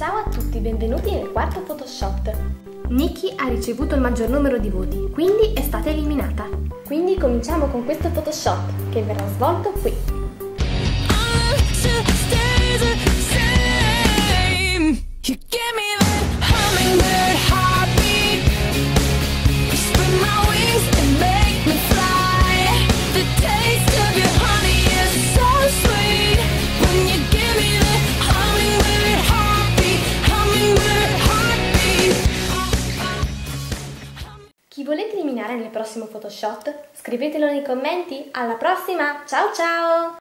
Ciao a tutti, benvenuti nel quarto Photoshop. Nikki ha ricevuto il maggior numero di voti, quindi è stata eliminata. Quindi cominciamo con questo Photoshop che verrà svolto qui. Chi volete eliminare nel prossimo Photoshop? Scrivetelo nei commenti. Alla prossima, ciao ciao!